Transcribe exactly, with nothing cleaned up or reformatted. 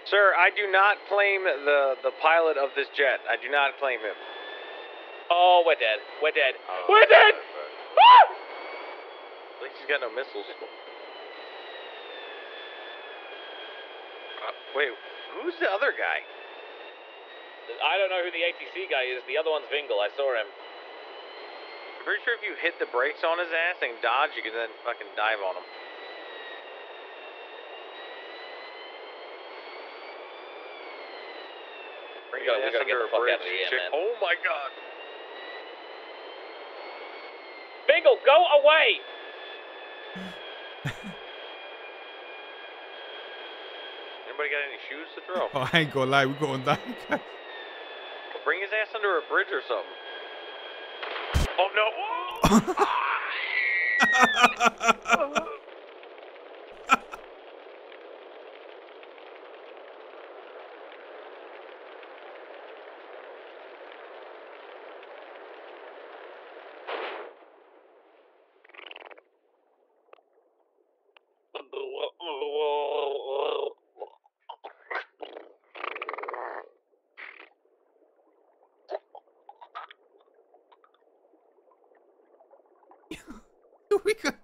Sir, I do not claim the, the pilot of this jet. I do not claim him. Oh, we're dead. We're dead. Oh, we're dead! Ah! At least he's got no missiles. Uh, wait, who's the other guy? I don't know who the A T C guy is. The other one's Vingle. I saw him. I'm pretty sure if you hit the brakes on his ass and dodge, you can then fucking dive on him. We gotta, we gotta get the fuck out of the air, man. Oh my god. Vingle, go away! Anybody got any shoes to throw? Oh, I ain't gonna lie, we going down. Bring his ass under a bridge or something. Oh no! we could